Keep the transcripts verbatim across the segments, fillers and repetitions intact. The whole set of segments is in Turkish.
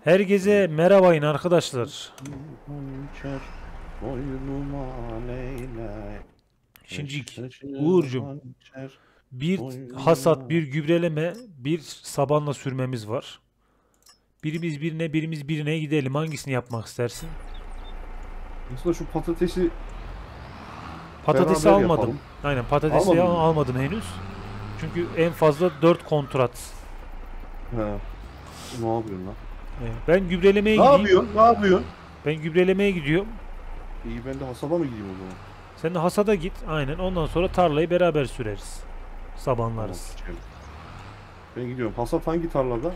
Herkese merhabayın arkadaşlar. Hançer boynuma leylek, Şimdi taşı Uğur'cum hançer bir hasat, boynuma. bir gübreleme, bir sabanla sürmemiz var. Birimiz birine, birimiz birine gidelim. Hangisini yapmak istersin? Aslında şu patatesi Patatesi beraber almadım. yapalım. Aynen patatesi Almadın al- mı? almadım henüz. Çünkü en fazla dört kontrat. He. Ne yapıyorsun lan? Evet, ben gübrelemeye Ne gideyim. yapıyorsun? Ne yapıyorsun? Ben gübrelemeye gidiyorum. İyi, ben de hasada mı gideyim o zaman? Sen de hasada git. Aynen. Ondan sonra tarlayı beraber süreriz. Tamam, Sabanlarız. geçelim. Ben gidiyorum. Hasat hangi tarlada?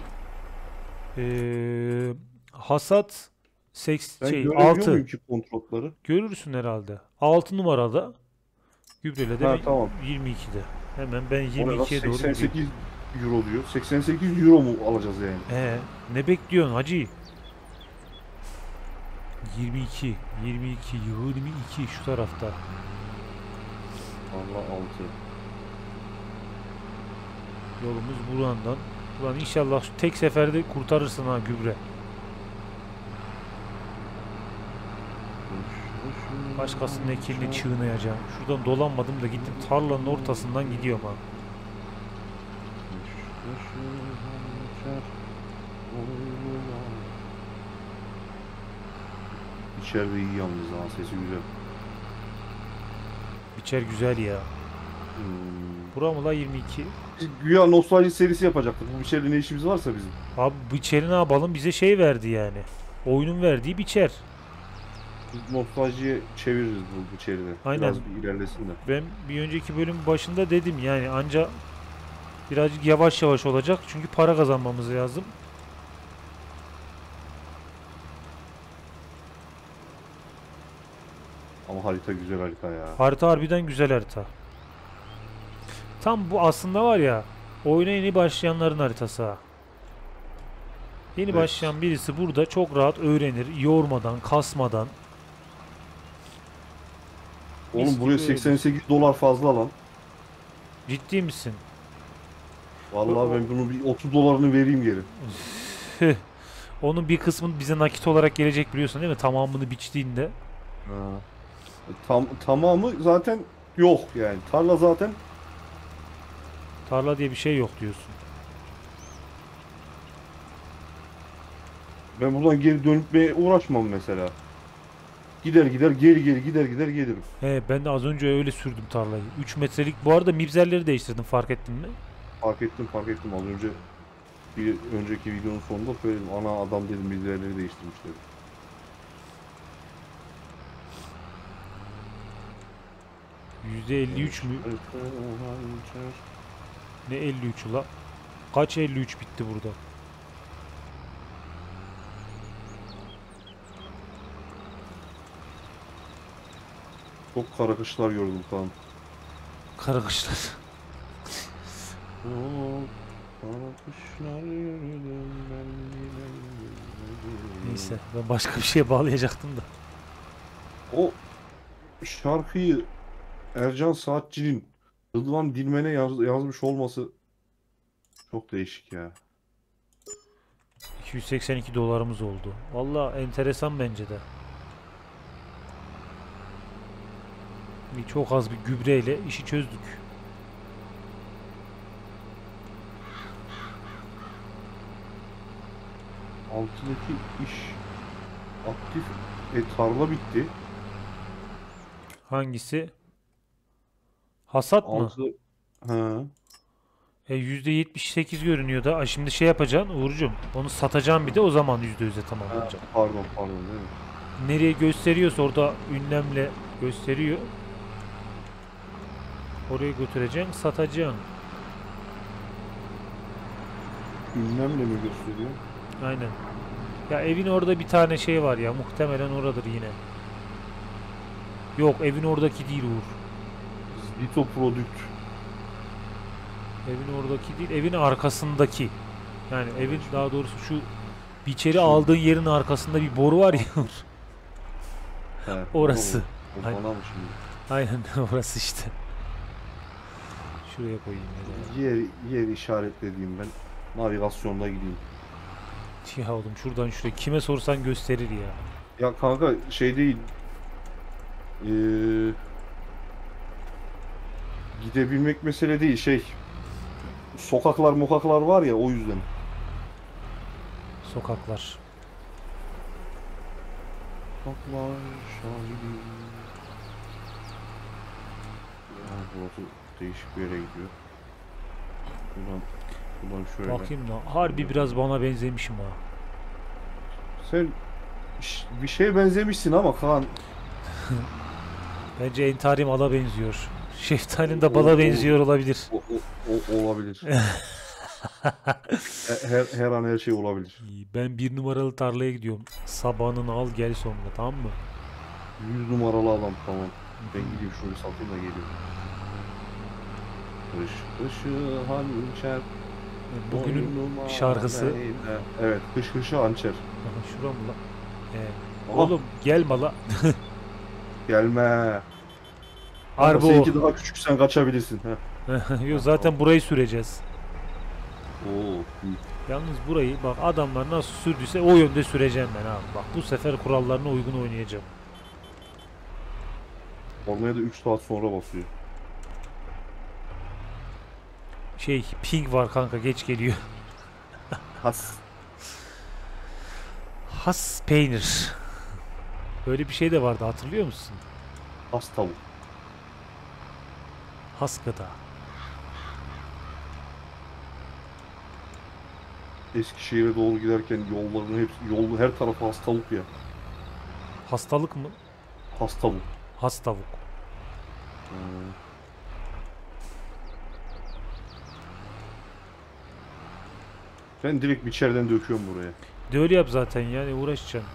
Ee, hasat seks Ben şey görebiliyor altı. muyum ki kontrolleri? Görürsün herhalde. altı numarada gübrelede Ha, mi tamam. yirmi ikide. Hemen ben O ne lan? yirmi ikiye doğru gidiyorum. seksen sekiz euro diyor. seksen sekiz euro mu alacağız yani? Ee, ne bekliyorsun hacı? yirmi iki, yirmi iki, yirmi iki şu tarafta. Allah, altı. Yolumuz buradan. Ulan inşallah şu tek seferde kurtarırsın ha gübre. Başkasının ekinini çiğneyeceğim. Şuradan dolanmadım da gittim tarlanın ortasından gidiyorum ha. İçeride iyi yalnız ha, sesi güzel. Biçer güzel ya. Hmm. Bura mı la yirmi iki? Biz güya nostalji serisi yapacaktık. Bu içeride ne işimiz varsa bizim. Abi biçeri ne yapalım? Bize şey verdi yani. Oyunun verdiği biçer. Biz nostaljiye çeviririz bu, bu içeride. Aynen. Biraz bir ilerlesin de. Ben bir önceki bölüm başında dedim yani anca birazcık yavaş yavaş olacak çünkü para kazanmamız lazım. Ama harita güzel harita ya. Harita harbiden güzel harita. Tam bu aslında var ya oyuna yeni başlayanların haritası ha. Yeni Evet. başlayan birisi burada çok rahat öğrenir, yormadan, kasmadan. Mis Oğlum gibi buraya öğrenir. seksen sekiz dolar fazla lan. Ciddi misin? Vallahi ben bunu bir otuz dolarını vereyim geri. Onun bir kısmı bize nakit olarak gelecek biliyorsun değil mi? Tamamını biçtiğinde. Ha. Tam, tamamı zaten yok yani. Tarla zaten Tarla diye bir şey yok diyorsun. ben buradan geri dönmeye uğraşmam mesela. Gider gider geri geri gider gider gelirim. He, ben de az önce öyle sürdüm tarlayı. üç metrelik. Bu arada mibzerleri değiştirdim fark ettin mi? Fark ettim fark ettim az önce bir önceki videonun sonunda söyledim. Ana adam dedim bilgileri değiştirmiş dedim. yüzde elli üç mü? Ne elli üç ula? Kaç elli üç bitti burada? Çok kara kışlar gördüm falan. Kara kışlar. Çok kara kışlar gördüm ben yine yürüdüm. Neyse ben başka bir şeye bağlayacaktım da. O şarkıyı Ercan Saatçı'nın Rıdvan Dilmen'e yaz, yazmış olması çok değişik ya. iki yüz seksen iki dolarımız oldu. Valla enteresan bence de. Bir çok az bir gübreyle işi çözdük. Altıdaki iş aktif. E tarla bitti. Hangisi? Hasat mı? Altı. Ha. E yüzde yetmiş sekiz görünüyor da. Ay, şimdi şey yapacaksın Uğurcuğum. Onu satacağım bir de o zaman yüzde yüze Ha, tamamlanacak. pardon pardon değil mi? Nereye gösteriyorsa orada ünlemle gösteriyor. Oraya götüreceksin, satacaksın. Ünlemle mi gösteriyor? Aynen. Ya evin orada bir tane şey var ya. Muhtemelen oradır yine. Yok evin oradaki değil Uğur. Zito Product. Evin oradaki değil. Evin arkasındaki. Yani evin daha doğrusu şu biçeri Şu- aldığın yerin arkasında bir boru var ya Uğur. He, Orası. O, o Aynen. bana mı şimdi? Aynen orası işte. Şuraya koyayım ya. Yer, yer işaretlediğim ben. Navigasyonda gideyim. Ya oğlum şuradan şuraya kime sorsan gösterir ya. Ya kanka şey değil. Ee, gidebilmek mesele değil şey. Sokaklar mokaklar var ya o yüzden. Sokaklar. Sokaklar şahidi. Ya burası değişik bir yere gidiyor. Buradan, buradan şöyle. Bakayım da harbi biraz bana benzemişim ha. Sen ş- bir şeye benzemişsin ama Kaan. Bence entari mala benziyor. Şeftalin de O- bala o- benziyor olabilir. O, o, o- olabilir. He- her, her an her şey olabilir. İyi, ben bir numaralı tarlaya gidiyorum. Sabahını al gel sonra, tamam mı? Yüz numaralı adam tamam. Ben gideyim şunu bir satayım da geliyorum. Kış kışı hançer. Bugünün boynuma şarkısı. değme. Evet kış kışı hançer. Aha, şura mı lan? Ee, Aha, oğlum gel mala. gelme. Harbi o. Seninki daha küçük sen kaçabilirsin. Heh. Yok zaten burayı süreceğiz. Oo, iyi. Yalnız burayı bak adamlar nasıl sürdüyse o yönde süreceğim ben abi. Bak bu sefer kurallarına uygun oynayacağım. Olmaya da üç saat sonra basıyor. Şey ping var kanka, geç geliyor. Has. Has peynir. Böyle bir şey de vardı, hatırlıyor musun? Has tavuk. Has gıda. Eskişehir'e doğru giderken yolların hepsi, yol her tarafı has tavuk ya. Hastalık mı? Has tavuk. Has tavuk. Hmm. Ben direkt biçerden döküyorum buraya. De öyle yap zaten, yani uğraşacaksın.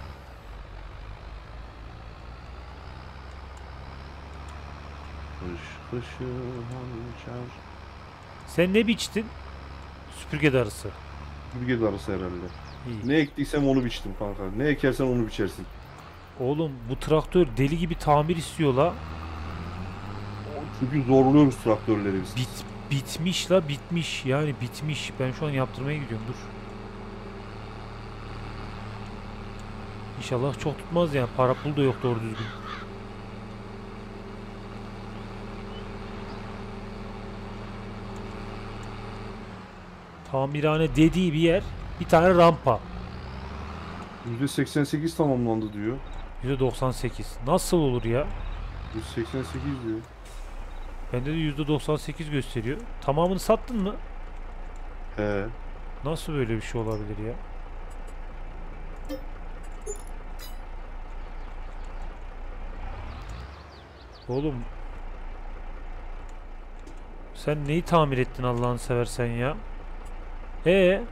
Kış kışı hançer. Sen ne biçtin? Süpürge darısı. Süpürge darısı herhalde. İyi. Ne ektiysem onu biçtim kanka. Ne ekersen onu biçersin. Oğlum bu traktör deli gibi tamir istiyor la. Çünkü zorluyoruz traktörleri biz. Bit, bitmiş la, bitmiş. Yani bitmiş. Ben şu an yaptırmaya gidiyorum, dur. İnşallah çok tutmaz yani. Para pul da yok doğru düzgün. Tamirhane dediği bir yer. Bir tane rampa. yüzde seksen sekiz tamamlandı diyor. yüzde doksan sekiz. Nasıl olur ya? yüzde seksen sekiz diyor. Bende de yüzde doksan sekiz gösteriyor. Tamamını sattın mı? He. Nasıl böyle bir şey olabilir ya? Oğlum sen neyi tamir ettin Allah'ını seversen ya? E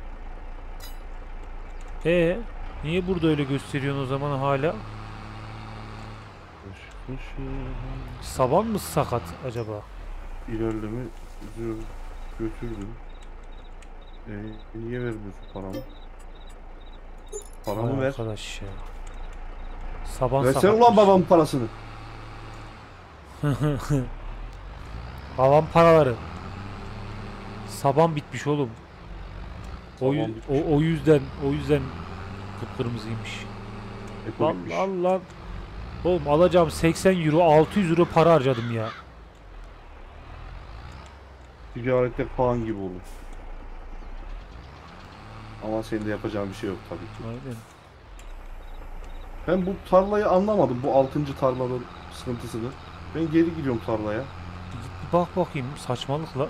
e niye burada öyle gösteriyorsun o zaman hala? Kış kışı Saban mı sakat acaba? ilerleme diyor, götürdüm. E, niye vermiyorsun paramı? Paramı Vay ver. arkadaş ya. Saban Versene sakatmış. ulan babamın parasını. Havan paraları. Saban bitmiş oğlum. O, Saban yüz- bitmiş. o, o yüzden o yüzden kıpkırmızıymış. Eko Lan bitmiş. lan lan. Oğlum alacağım seksen euro, altı yüz euro para harcadım ya. Ticarette Kaan gibi olur. Ama senin de yapacağın bir şey yok tabii ki. Aynen. Ben bu tarlayı anlamadım. Bu altıncı tarlanın sıkıntısını. Ben geri gidiyorum tarlaya. Git bir bak bakayım, saçmalıkla.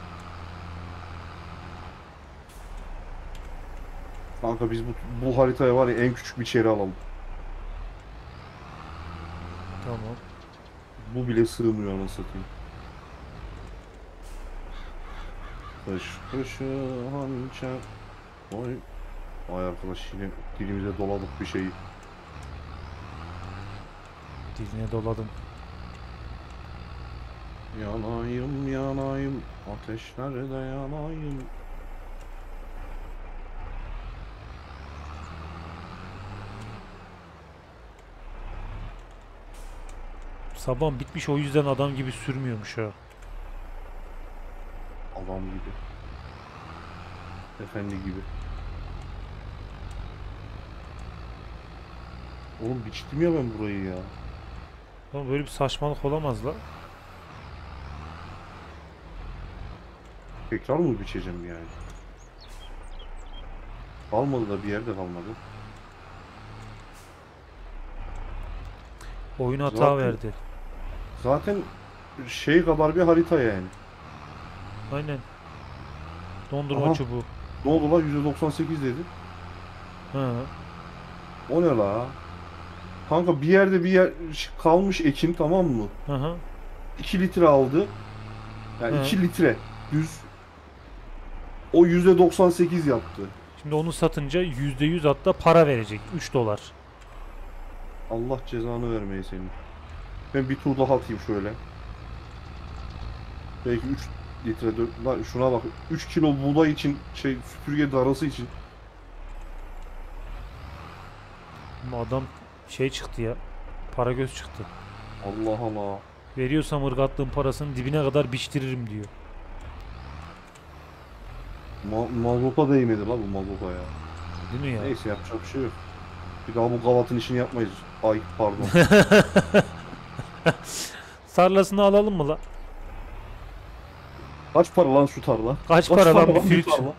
Kanka biz bu, bu haritaya var ya en küçük bir çeri alalım. Tamam. Bu bile sığmıyor anasını satayım. Kış kışı hançer. Vay. Vay arkadaş yine dilimize doladık bir şeyi. Diline doladım. Yanayım yanayım ateşlerde yanayım. Saban bitmiş, o yüzden adam gibi sürmüyormuş ha. Adam gibi. Efendi gibi. Oğlum biçtim ya ben burayı ya. Ama böyle bir saçmalık olamaz la. Tekrar mı biçeceğim yani? Kalmadı da bir yerde kalmadı. Oyun hata Zaten- verdi. Zaten şey kadar bir harita yani. Aynen. Dondurma Aha. çubuğu. Ne oldu la yüzde doksan sekiz dedi. Hı. O ne la? Kanka bir yerde bir yer kalmış ekin, tamam mı? Hı hı. iki litre aldı. Yani Hı. iki litre düz. O yüzde doksan sekiz yaptı. Şimdi onu satınca yüzde yüz hatta para verecek. üç dolar. Allah cezanı vermeyi senin. Ben bir tur daha atayım şöyle. Belki üç litre dört. Lan şuna bak. üç kilo buğday için şey süpürge darası için. Ama adam şey çıktı ya. Para göz çıktı. Allah Allah. Veriyorsam ırgatlığın parasını dibine kadar biçtiririm diyor. Ma mazota değmedi la bu mazota ya. Değil mi ya? Neyse yapacak bir şey yok. Bir daha bu gavatın işini yapmayız. Ay pardon. Tarlasını alalım mı la? Kaç para lan şu tarla? Kaç para lan bir bu flüt? tarla?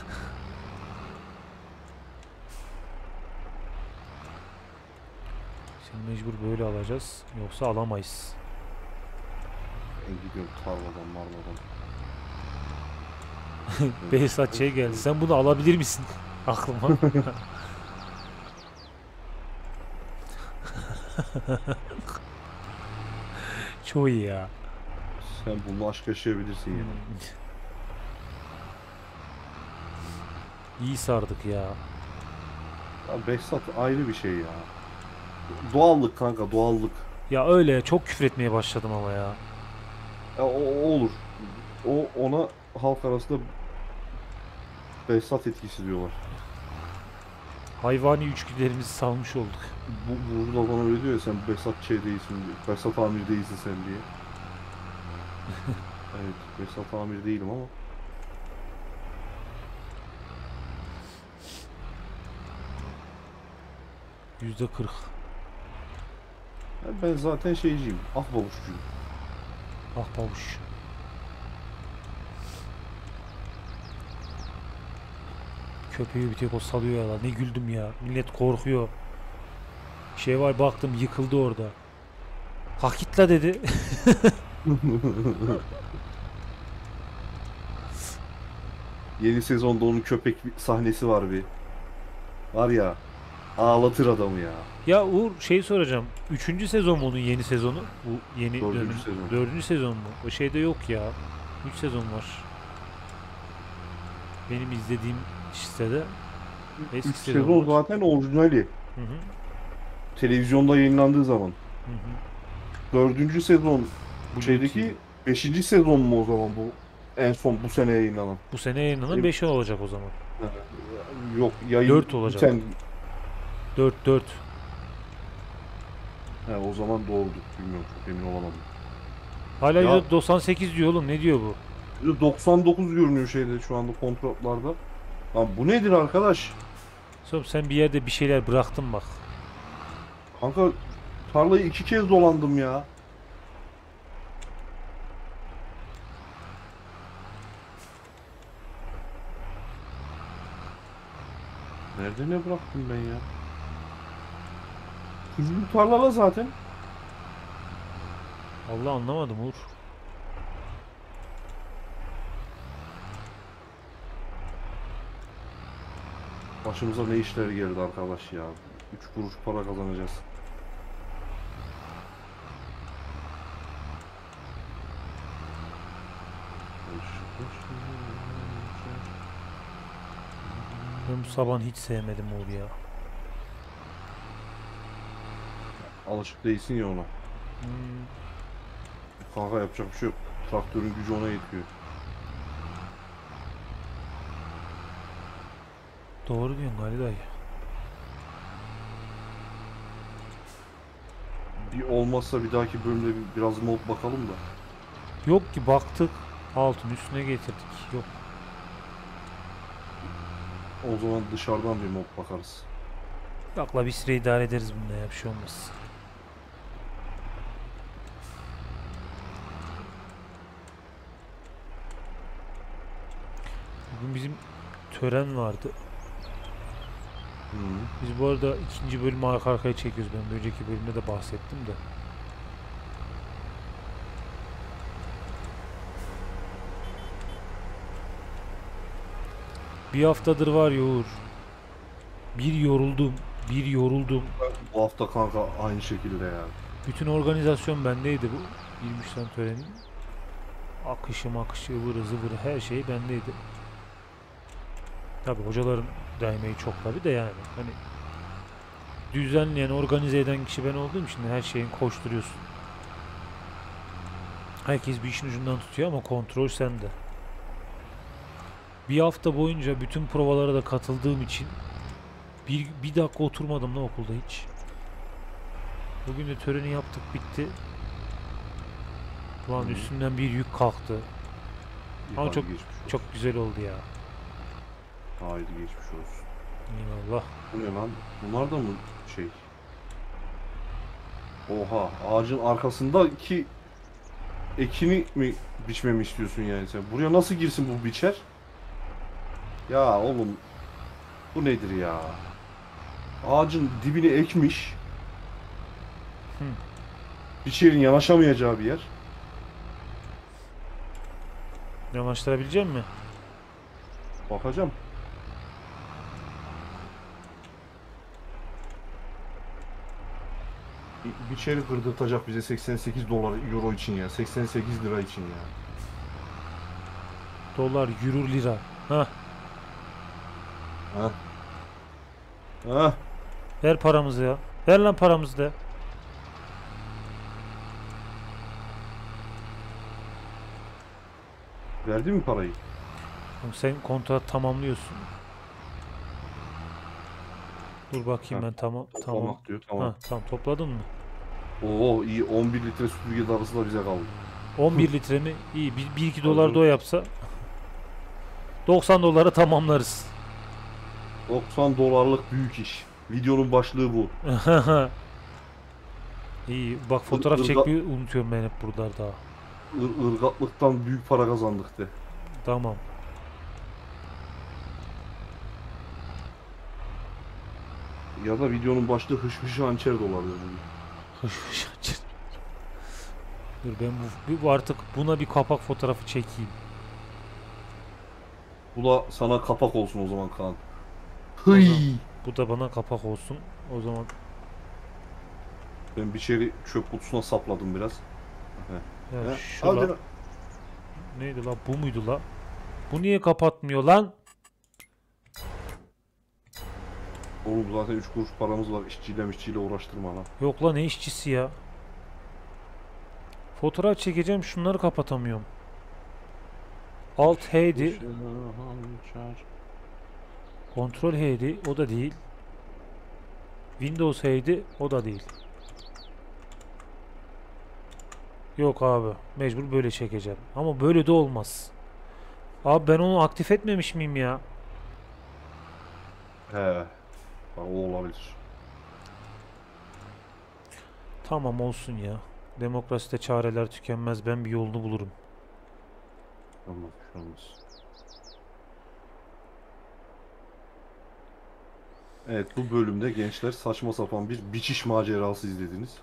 Şimdi mecbur böyle alacağız. Yoksa alamayız. Ben gidiyorum tarladan marladan. Behzat şey geldi. Sen bunu alabilir misin? Aklıma. Çok iyi ya. Sen bununla aşk yaşayabilirsin ya. İyi sardık ya. Ya Behzat ayrı bir şey ya. Doğallık kanka, doğallık. Ya öyle çok küfür etmeye başladım ama ya. Ya o, o olur. O ona halk arasında Behzat etkisi diyorlar. Hayvani içgüdülerimizi salmış olduk. Bu burada bana öyle diyor ya, sen Behzat şey değilsin diye. Behzat amir değilsin sen diye. Evet, Behzat amir değilim ama. Yüzde kırk. Ya ben zaten şeyciyim. Ah babuşcuyum. Ah babuş. Köpeği bir tek o salıyor ya lan. Ne güldüm ya. Millet korkuyor. Şey var baktım yıkıldı orada. Hak git la dedi. Yeni sezonda onun köpek bir sahnesi var bir. Var ya, ağlatır adamı ya. Ya Uğur şey soracağım. Üçüncü sezon mu onun yeni sezonu? Bu yeni Dördüncü dönüm- sezon. Dördüncü sezon mu? O şeyde yok ya. Üç sezon var. Benim izlediğim sitede eski Üç sezon sezon var. zaten orijinali. Hı hı. Televizyonda yayınlandığı zaman. Hı hı. Dördüncü sezon bu Blue şeydeki T V. beşinci sezon mu o zaman bu? En son bu sene yayınlanan. Bu sene yayınlanan Benim- beş olacak o zaman. Yok yayın Dört olacak. biten- dört dört. He, o zaman doğrudur. Bilmiyorum, çok emin olamadım. Hala Ya- yüzde doksan sekiz diyor oğlum. Ne diyor bu? doksan dokuz görünüyor şeyde şu anda kontratlarda. Lan bu nedir arkadaş? Sonra sen bir yerde bir şeyler bıraktın bak. Kanka tarlayı iki kez dolandım ya. Nerede ne bıraktım ben ya? Kızıl tarlada zaten. Allah anlamadım Uğur. Başımıza ne işler geldi arkadaş ya. Üç kuruş para kazanacağız. Ben bu sabahı hiç sevmedim Uğur ya. Alışık değilsin ya ona. Hmm, Kanka yapacak bir şey yok. Traktörün gücü ona yetiyor. doğru diyorsun Ali dayı. Bir olmazsa bir dahaki bölümde bir- biraz mod bakalım da. Yok ki baktık. Altın üstüne getirdik. Yok. O zaman dışarıdan bir mod bakarız. Yakla bir süre idare ederiz bununla ya, bir şey olmaz. Bugün bizim tören vardı. Hı. Biz bu arada ikinci bölümü arka arkaya çekiyoruz. Ben bir önceki bölümde de bahsettim de. Bir haftadır var ya Uğur. Bir yoruldum. Bir yoruldum. Bu hafta kanka aynı şekilde yani. Bütün organizasyon bendeydi bu. yirmi üç tane törenin. Akışı makışı ıvırı zıvırı her şey bendeydi. Tabi hocaların da emeği çok tabi de yani. Hani düzenleyen, organize eden kişi ben olduğum için her şeyin koşturuyorsun. Herkes bir işin ucundan tutuyor ama kontrol sende. Bir hafta boyunca bütün provalara da katıldığım için bir, bir dakika oturmadım lan okulda hiç. Bugün de töreni yaptık, bitti. Ulan Hı. üstümden bir yük kalktı. İyi, Ama hadi çok geçmiş olsun. çok güzel oldu ya. Haydi geçmiş olsun. Eyvallah. Bu ne lan? Bunlar da mı şey? Oha, ağacın arkasındaki ekini mi biçmemi istiyorsun yani sen? Buraya nasıl girsin bu biçer? Ya oğlum, bu nedir ya? Ağacın dibini ekmiş. Hı. Biçerin yanaşamayacağı bir yer. Yanaştırabilecek mi? Bakacağım. Bir biçeri kırdırtacak bize seksen sekiz dolar euro için ya. seksen sekiz lira için ya. Dolar, euro, lira. Hah. Ha? Ha? Ver paramızı ya. Ver lan paramızı da. Verdi mi parayı? Oğlum sen kontrat tamamlıyorsun. Dur bakayım Ha, ben tamam tamam. Toplamak diyor. Tamam. Ha, tamam topladın mı? Oo iyi, on bir litre süpürge darısı da bize kaldı. on bir litre mi? İyi. bir iki Tabii dolar da o yapsa doksan dolara tamamlarız. doksan dolarlık büyük iş. Videonun başlığı bu. İyi. Bak fotoğraf Irga- çekmeyi unutuyorum ben hep buralarda. Ir ırgatlıktan büyük para kazandık de. Tamam. Ya da videonun başlığı hış hış hançer de olabilir bugün. Dur ben bu, bu artık buna bir kapak fotoğrafı çekeyim. Bu da sana kapak olsun o zaman Kaan. zaman- Hıy. Bu da bana kapak olsun. O zaman Ben bir içeri çöp kutusuna sapladım biraz. ya He, şu al la- canım. neydi la, bu muydu la? Bu niye kapatmıyor lan? Oğlum zaten üç kuruş paramız var. İşçiyle işçiyle uğraştırma lan. Yok lan, ne işçisi ya? Fotoğraf çekeceğim, şunları kapatamıyorum. Alt H'di. Kontrol H'di. O da değil. Windows H'di. O da değil. Yok abi. Mecbur böyle çekeceğim. Ama böyle de olmaz. Abi ben onu aktif etmemiş miyim ya? He. Bak o olabilir. Tamam olsun ya. Demokraside çareler tükenmez. Ben bir yolunu bulurum. Tamam, şu olmaz. Evet, bu bölümde gençler saçma sapan bir biçiş macerası izlediniz.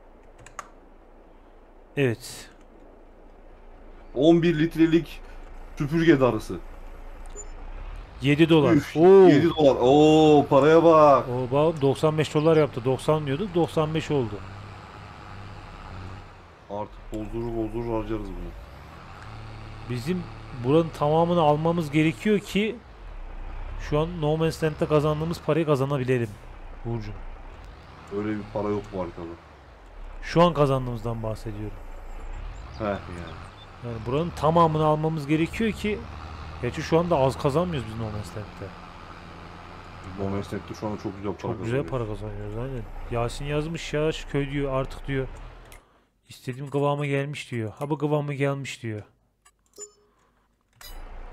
Evet. on bir litrelik süpürge darısı. yedi dolar. Üf, Oo. yedi dolar. Oo, paraya bak. O bak, doksan beş dolar yaptı. doksan diyorduk. doksan beş oldu. Artık bozdurur bozdurur harcarız bunu. Bizim buranın tamamını almamız gerekiyor ki şu an No Man's Land'de kazandığımız parayı kazanabilelim. Burcu. Öyle bir para yok bu haritada. Şu an kazandığımızdan bahsediyorum. Heh yani. Yani buranın tamamını almamız gerekiyor ki, gerçi şu anda az kazanmıyoruz biz No Man's Land'de. No Man's Land'de şu an çok güzel para Çok güzel kazanıyoruz. para kazanıyoruz aynen. Yasin yazmış ya, şu köy diyor artık diyor. İstediğim kıvama gelmiş diyor. Ha bu kıvama gelmiş diyor.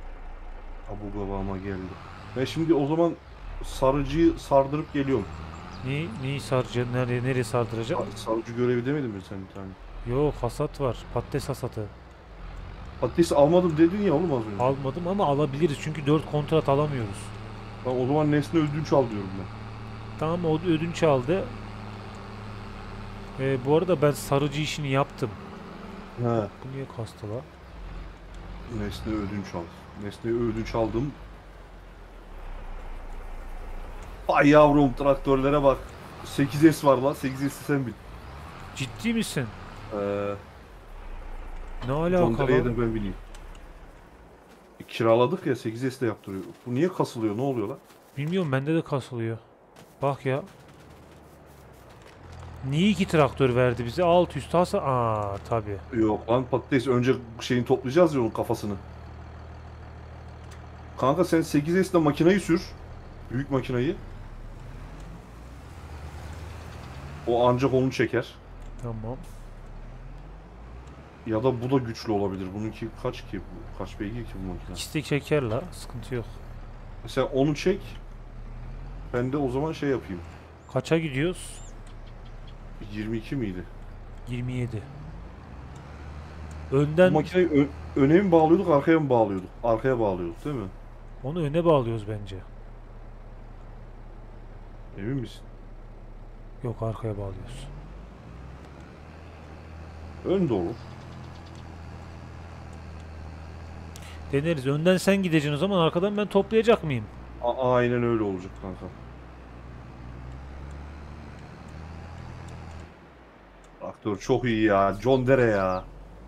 Ha, bu kıvama geldi. Ben şimdi o zaman sarıcıyı sardırıp geliyorum. Ne, neyi saracağım? Nereye, nereye sardıracağım? Sa- Savcı görevi demedin mi sen bir tane? Yok, hasat var. Patates hasatı. Patates almadım dedin ya oğlum az önce. Almadım ama alabiliriz çünkü dört kontrat alamıyoruz. Lan o zaman nesne ödünç al diyorum ben. Tamam, o ödünç aldı. Ee, bu arada ben sarıcı işini yaptım. He. Bu niye kastı la? Nesne ödünç al. Nesne ödünç aldım. Ay yavrum traktörlere bak. sekiz S var lan. sekiz S'i sen bil. Ciddi misin? Ee, Ne John alaka Deere'ye lan? de ben bileyim. E, kiraladık ya sekiz S de yaptırıyor. Bu niye kasılıyor? Ne oluyor lan? Bilmiyorum, bende de kasılıyor. Bak ya. Niye iki traktör verdi bize? Alt üst hasa... Aa tabii. Yok lan patates. Önce şeyini toplayacağız ya onun kafasını. Kanka sen sekiz S'de makinayı sür. Büyük makinayı. O ancak onu çeker. Tamam. Ya da bu da güçlü olabilir. Bununki kaç ki? Bu? Kaç beygir ki bu makine? İkisi de çeker la. Sıkıntı yok. Mesela onu çek. Ben de o zaman şey yapayım. Kaça gidiyoruz? yirmi iki miydi? yirmi yedi. Bu Önden makineyi ö- öne mi bağlıyorduk, arkaya mı bağlıyorduk? Arkaya bağlıyorduk değil mi? onu öne bağlıyoruz bence. Emin misin? Yok, arkaya bağlıyoruz. Ön de olur. Deneriz. Önden sen gideceksin o zaman, arkadan ben toplayacak mıyım? A- aynen öyle olacak kanka. Traktör çok iyi ya. John Deere ya.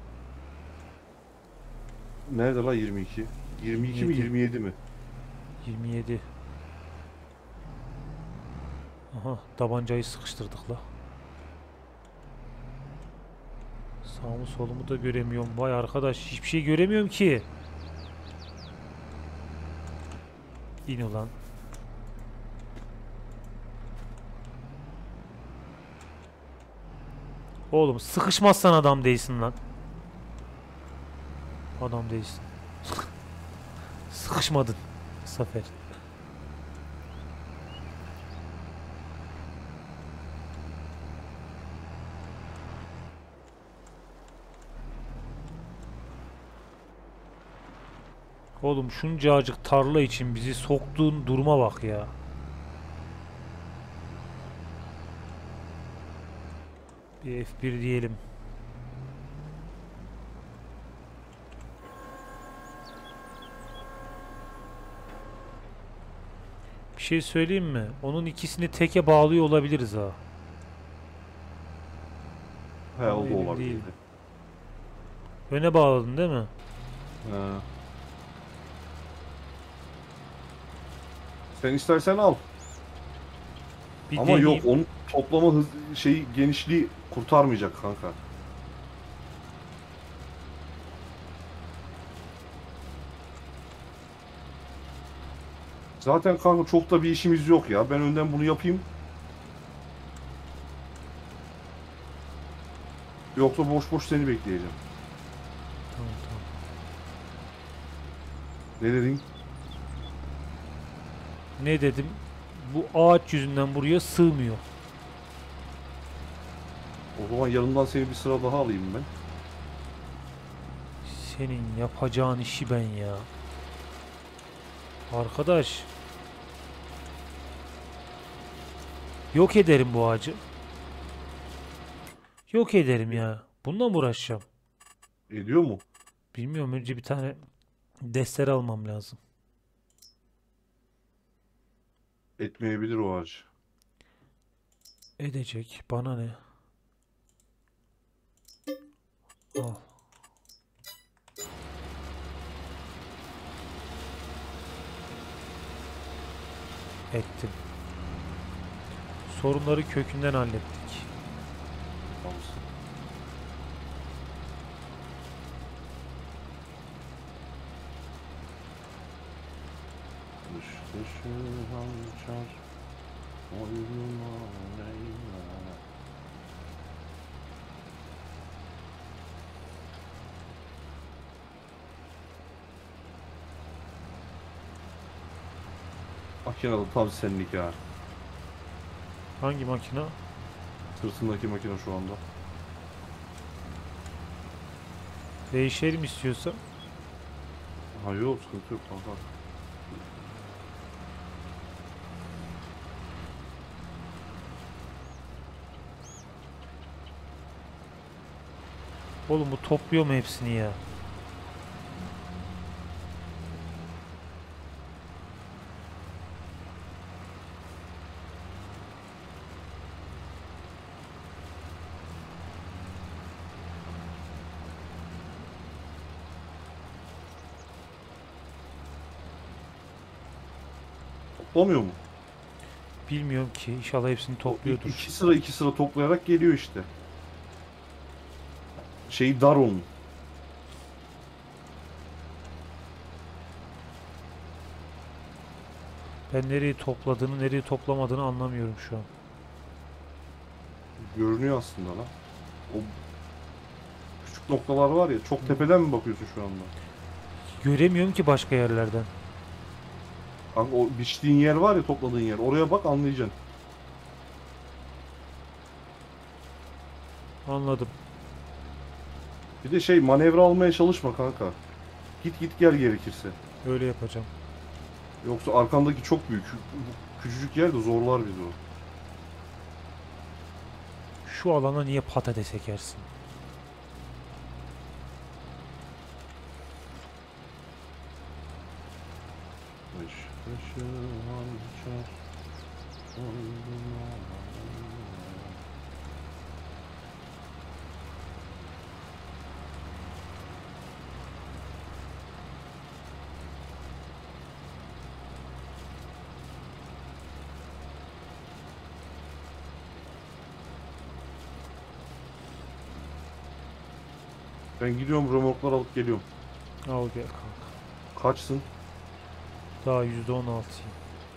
Nerede la yirmi iki? yirmi iki mi yirmi yedi. yirmi yedi mi? yirmi yedi. Aha, tabancayı sıkıştırdık la. Sağımı solumu da göremiyorum. Vay arkadaş, hiçbir şey göremiyorum ki. İn ulan. Oğlum sıkışmazsan adam değilsin lan. Adam değilsin. Sıkışmadın bu sefer. Oğlum şuncacık tarla için bizi soktuğun duruma bak ya. Bir F bir diyelim. Bir şey söyleyeyim mi? Onun ikisini teke bağlıyor olabiliriz ha. He o Emin da olabilir. değilim. Öne bağladın değil mi? He. Sen istersen al. Bir Ama deneyeyim. yok onun toplama hız şey genişliği kurtarmayacak kanka. Zaten kanka çok da bir işimiz yok ya. Ben önden bunu yapayım. Yoksa boş boş seni bekleyeceğim. Tamam, tamam. Ne dedin? Ne dedim? Bu ağaç yüzünden buraya sığmıyor. O zaman yanımdan seni bir sıra daha alayım ben. Senin yapacağın işi ben ya. Arkadaş. Yok ederim bu ağacı. Yok ederim ya. Bununla mı uğraşacağım? Ediyor mu? Bilmiyorum, önce bir tane destek almam lazım. Etmeyebilir o ağaç. Edecek. Bana ne? Al. Ettim. Sorunları kökünden hallettik. Tamamsın. Dış dışı hançer, oyunuma Leyla. Makinalı tam senlik ha. Hangi makine? Sırtındaki makine şu anda. Değişelim istiyorsa. Ha yok, sıkıntı yok kanka. Oğlum bu topluyor mu hepsini ya? Toplamıyor mu? Bilmiyorum ki. İnşallah hepsini O topluyordur. iki sıra iki sıra toplayarak geliyor işte. Şeyi dar onun. Ben nereyi topladığını, nereyi toplamadığını anlamıyorum şu an. Görünüyor aslında lan. O küçük noktalar var ya, çok tepeden mi bakıyorsun şu anda? Göremiyorum ki başka yerlerden. Kanka o biçtiğin yer var ya, topladığın yer. Oraya bak, anlayacaksın. Anladım. Bir de şey, manevra almaya çalışma kanka. Git git gel gerekirse. Öyle yapacağım. Yoksa arkandaki çok büyük. Küçücük yer de zorlar bizi o. Şu alana niye patates ekersin? Kış kışı hançer, boynuma. Ben gidiyorum, römorklar alıp geliyorum. Al gel kanka. Kaçsın? Daha yüzde on altıyım.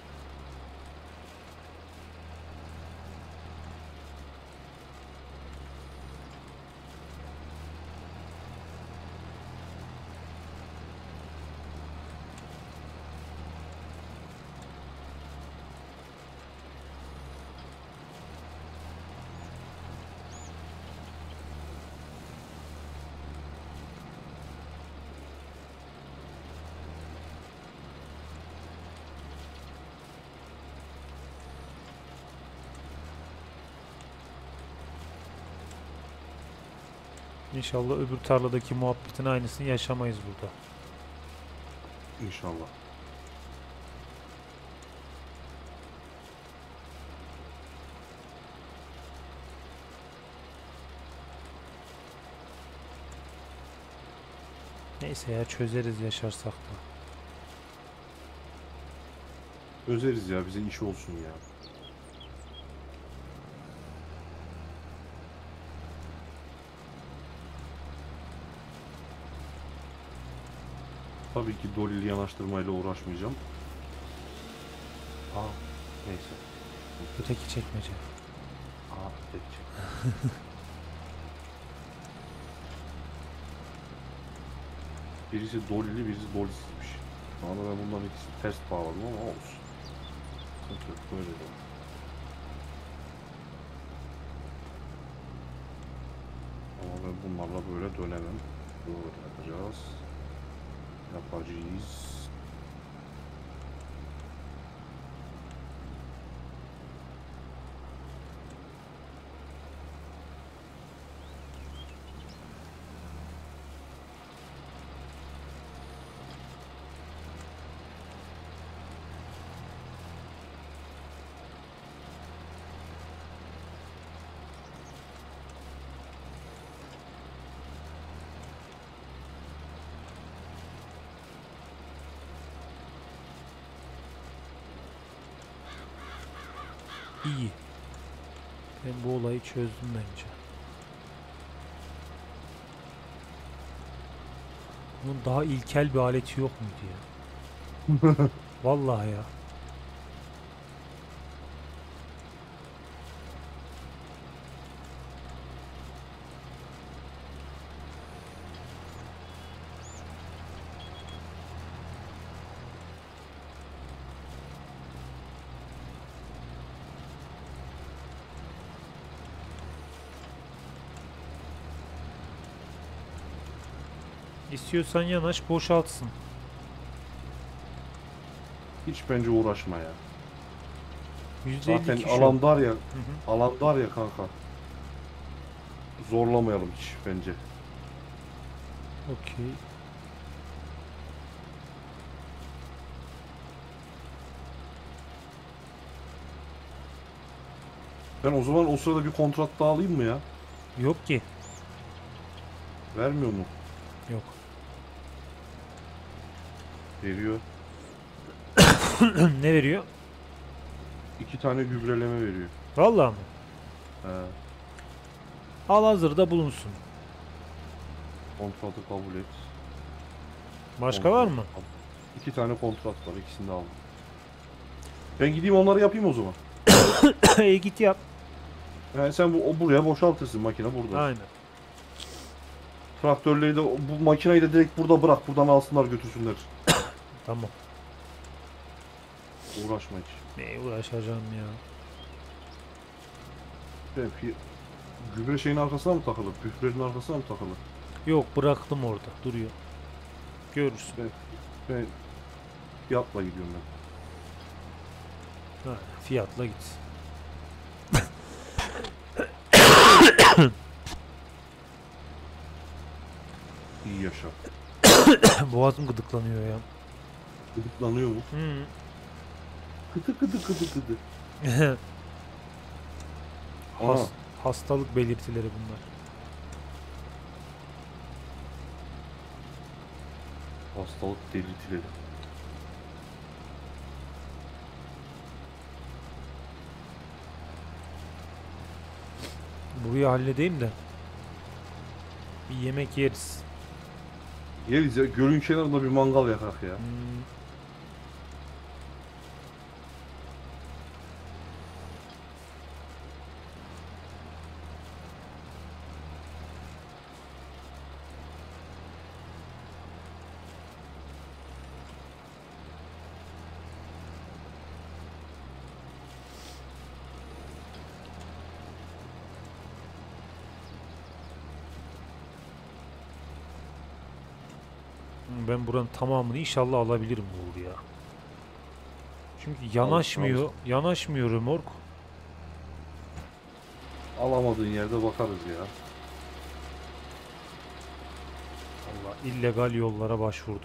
İnşallah öbür tarladaki muhabbetin aynısını yaşamayız burada. İnşallah. Neyse ya, çözeriz yaşarsak da. Özeriz ya, bize iş olsun ya. Tabii ki dolili yanaştırmayla uğraşmayacağım. Aa, neyse. Öteki çekmece. Aa, peki. Birisi dolili, birisi dolisizmiş. Şu anda ben bunların ikisini ters bağladım ama olsun. Sıkıntı yok, böyle de olur. Ama ben bunlarla böyle dönemem. Böyle yapacağız. Yapacağız. İyi. Ben bu olayı çözdüm bence. Bunun daha ilkel bir aleti yok muydu ya? Vallahi ya. İstiyorsan yanaş boşaltsın. Hiç bence uğraşma ya. yüzde elli Zaten kişi alan yok. dar ya. Hı hı. Alan dar ya kanka. Zorlamayalım hiç bence. Okey. Ben o zaman o sırada bir kontrat daha alayım mı ya? Yok ki. Vermiyor mu? Yok. Veriyor. Ne veriyor? İki tane gübreleme veriyor. Vallahi mı? He. Al hazırda bulunsun. Kontratı kabul et. Başka var Kontrat mı? kabul. İki tane kontrat var. İkisini de aldım. Ben gideyim onları yapayım o zaman. E git yap. Yani sen bu, o buraya boşaltırsın, makine burada. Aynen. Traktörleri de bu makineyi de direkt burada bırak. Buradan alsınlar götürsünler. Tamam. Uğraşma hiç. Neye uğraşacağım ya? Belki gübre şeyin arkasına mı takılı? Büflerin arkasına mı takılı? Yok bıraktım orada. Duruyor. Görürsün. Ben, ben fiyatla gidiyorum ben. Ha, fiyatla git. İyi yaşa. Boğazım gıdıklanıyor ya. Gıdıklanıyor mu? Hmm. Kıdı kıdı kıdı kıdı. Has, Ana. hastalık belirtileri bunlar. Hastalık delirtileri. Burayı halledeyim de. Bir yemek yeriz. Yeriz ya, gölün kenarında bir mangal yakak ya. Hmm. Ben buranın tamamını inşallah alabilirim Uğur ya. Çünkü yanaşmıyor, yanaşmıyor römork. Alamadığın yerde bakarız ya. Allah illegal yollara başvurdum.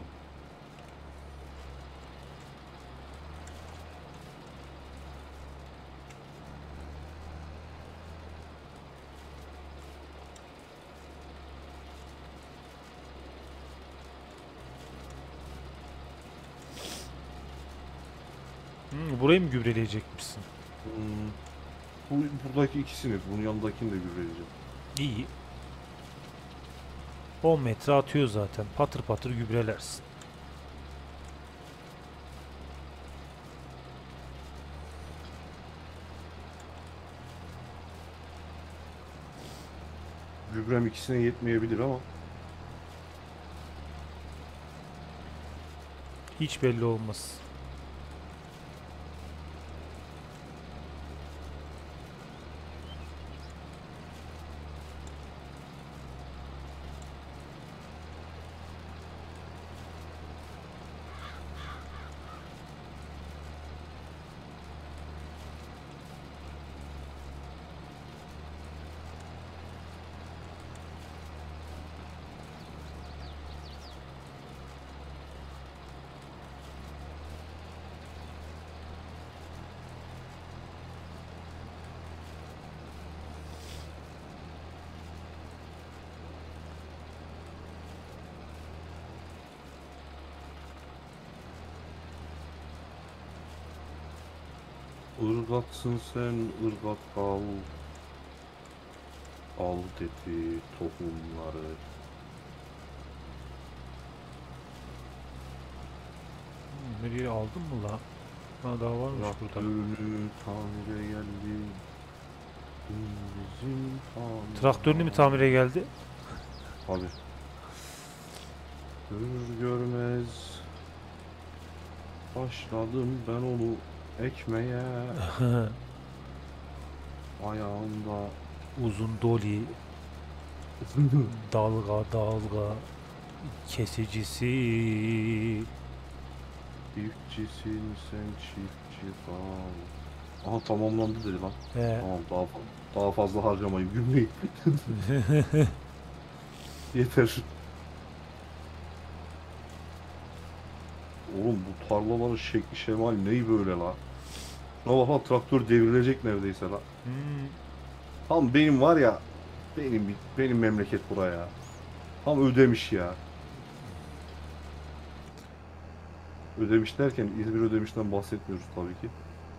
Hmm, burayı mı gübreleyecekmişsin? Hmm. Bu buradaki ikisini, bunun yanındakini de gübreleyeceğim. İyi. on metre atıyor zaten. Patır patır gübrelersin. Gübrem ikisine yetmeyebilir ama Hiç belli olmaz. ırgatsın sen, ırgat al. Al dedi tohumları. Hmm, nereye aldın mı la? Ha daha varmış burada. Traktörünü tamire geldi. Bizim tamir. Traktörünü mü tamire geldi? Abi. Görür görmez başladım ben onu ekmeye. Ayağımda Uzun doli, dalga dalga, Kesicisi. Çiftçisin sen çiftçi sağ. Aha tamamlandı dedi lan. He. Tamam daha fa- daha fazla harcamayın gülmeyin. Yeter. Oğlum bu tarlaların şekli şemali neyi böyle la? Şuna bak lan, traktör devrilecek neredeyse la. Hmm. Tam benim var ya, benim benim memleket buraya. Tam Ödemiş ya. Ödemiş derken İzmir Ödemiş'ten bahsetmiyoruz tabii ki.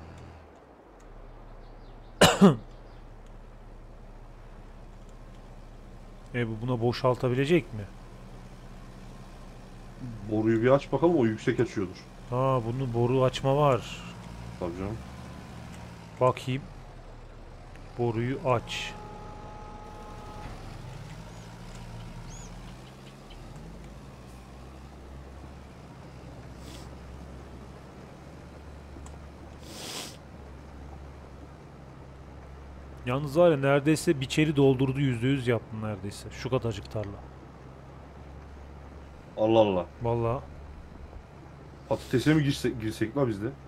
E bu buna boşaltabilecek mi? Boruyu bir aç bakalım, o yüksek açıyordur. Ha, bunun boru açma var. Tabii canım. Bakayım. Boruyu aç. Yalnız var ya, neredeyse biçeri doldurdu, yüzde yüz yaptım neredeyse. Şu kadarcık tarla. Allah Allah. Vallahi Patatese mi girsek, girsek la biz de?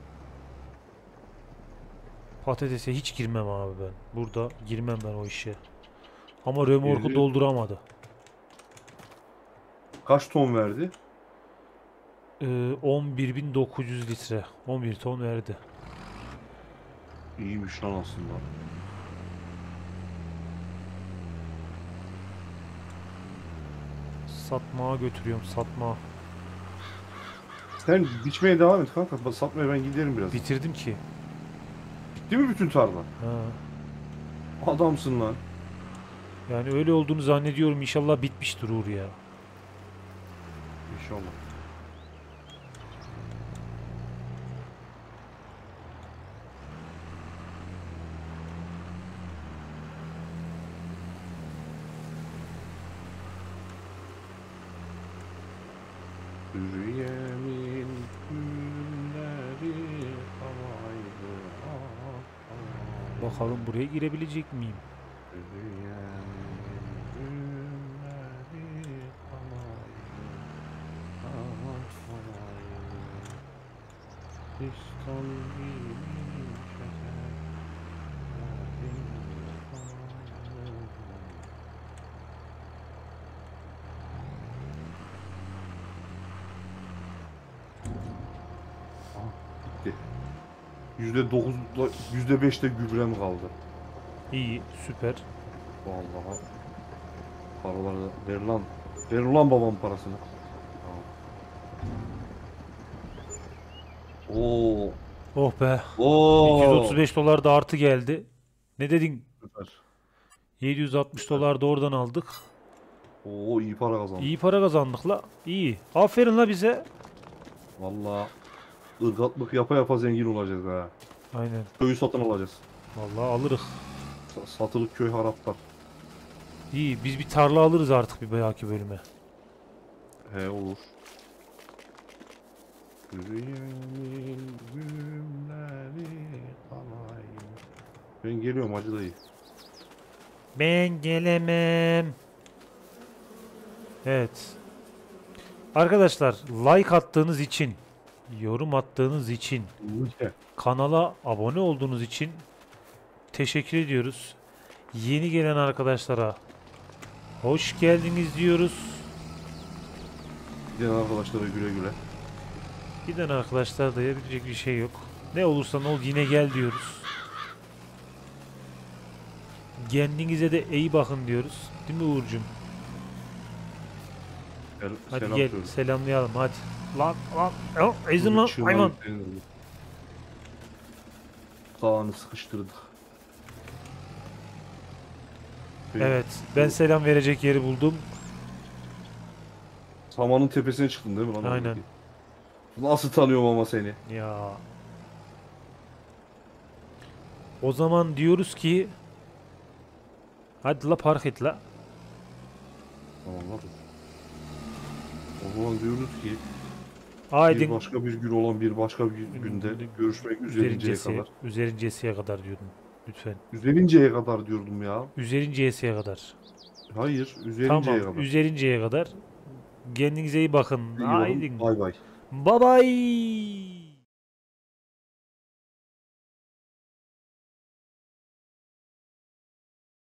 patatese hiç girmem abi ben. Burada girmem ben o işe. Ama römorku Girdi. dolduramadı. Kaç ton verdi? Ee, on bir bin dokuz yüz litre. on bir ton verdi. İyiymiş lan aslında. Satmaya götürüyorum, satma. Sen biçmeye devam et kanka. Satmaya ben giderim biraz. Bitirdim ki. Bitti mi bütün tarla? Ha. Adamsın lan. Yani öyle olduğunu zannediyorum. İnşallah bitmiştir Uğur ya. İnşallah. Hürriyemin günleri havaydı. Bakalım buraya girebilecek miyim? Hürriyemin günleri havaydı. Havaydı. İstanbul'un şeker. Bitti. Yüzde dokuz, yüzde beşte gübrem kaldı. İyi, süper. Vallahi. Paraları da ver lan. Ver ulan babam parasını. Oo. Oh be. Oo. iki yüz otuz beş dolar da artı geldi. Ne dedin? Süper. yedi yüz altmış dolar da oradan aldık. Oo, iyi para kazandım. İyi para kazandık la. İyi. Aferin la bize. Vallahi ırgatlık yapa yapa zengin olacağız ha. Aynen. Köyü satın alacağız. Vallahi alırız. Sa- Satılık köy haraptar. İyi. Biz bir tarla alırız artık bir belki bölüme. He olur. Yürüyenin günleri kalayım. Ben geliyorum Hacı dayı. Ben gelemem. Evet. Arkadaşlar, like attığınız için, yorum attığınız için, Ülke. kanala abone olduğunuz için teşekkür ediyoruz. Yeni gelen arkadaşlara hoş geldiniz diyoruz. Giden arkadaşlara güle güle. Giden arkadaşlar da yapabilecek bir şey yok. Ne olursa ne ol, yine gel diyoruz. Kendinize de iyi bakın diyoruz. Değil mi Uğur'cum? Gel, Hadi selam gel söyle. selamlayalım hadi. Lan lan. Oh, ezin lan Çığlığı hayvan. yüklenirdi. Dağını sıkıştırdık. Şey, Evet, ben selam verecek yeri buldum. Samanın tepesine çıktın değil mi lan? Aynen. oradaki? Nasıl tanıyorum ama seni? Ya. O zaman diyoruz ki hadi la park et la. Tamam lan. O zaman diyoruz ki bir Haydi başka bir gün olan bir başka bir günde görüşmek üzerinceye üzerincesiye, kadar. üzerincesiye kadar diyordum. Lütfen. Üzerinceye kadar diyordum ya. Üzerincesiye kadar. Hayır, üzerinceye Tamam, kadar. üzerinceye kadar Kendinize iyi bakın. Yiyorum. Haydi. Bay bay. Bye bye.